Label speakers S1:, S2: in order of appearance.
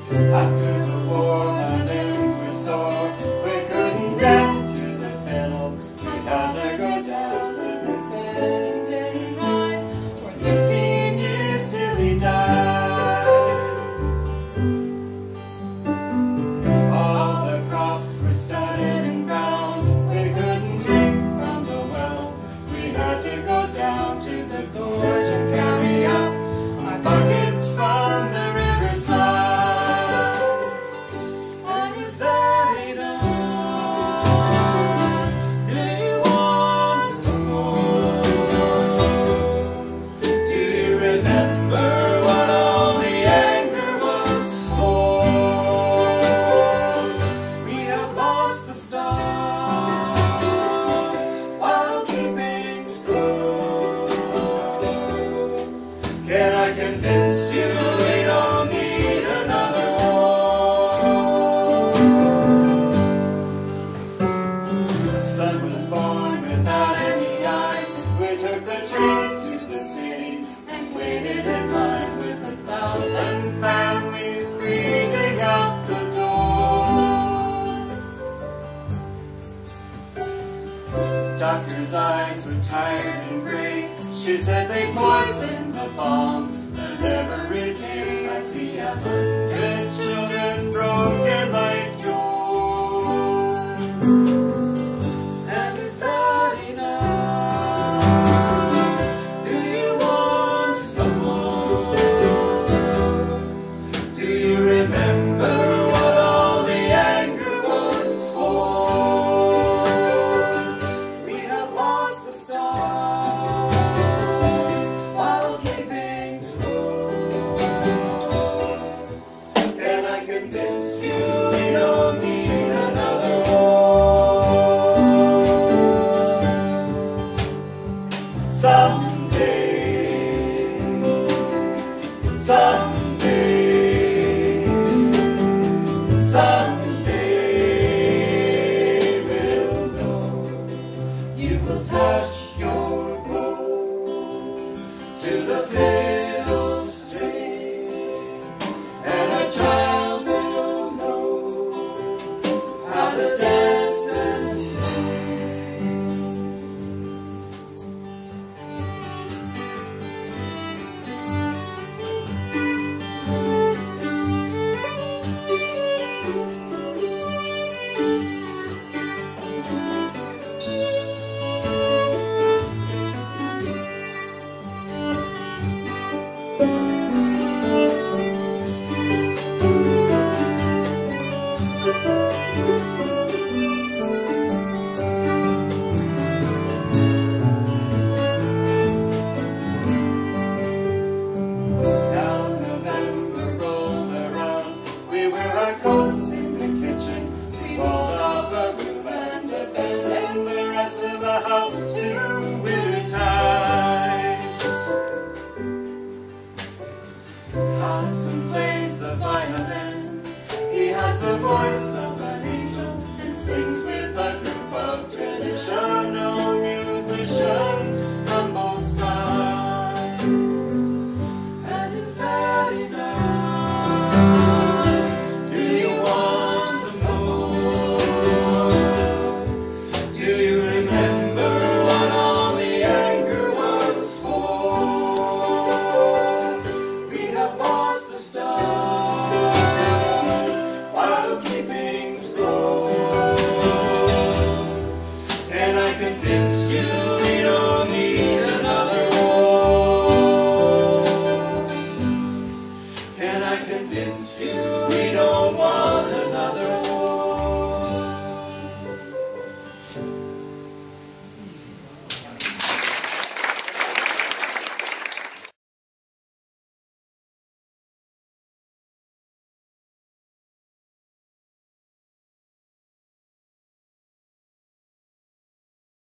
S1: After the war, my limbs were sore. We couldn't dance to the fiddle. We had to go down with his bed and didn't rise for 15 years till he died. All the crops were studded and brown. We couldn't drink from the wells. We had to go down to the gorge and carry up our buckets from the riverside. And is that enough? Do you want some more? Do you remember what all the anger was for? We have lost the stars while keeping score. Can I convince you we don't need another war? The sun was born without any eyes. We took the train to the city and waited in line with 1,000 families breathing out the door. Doctor's eyes were tired and gray. She said they poisoned the bombs that every day I see 100 children broken like yours. And is that enough? Do you want some more? Do you remember what all the anger was for? We have lost the stars while keeping score. Can I convince you we don't need another war? Someday, someday, someday we'll know. You will touch your bow to the fiddle string, and a child will know how to dance and sing.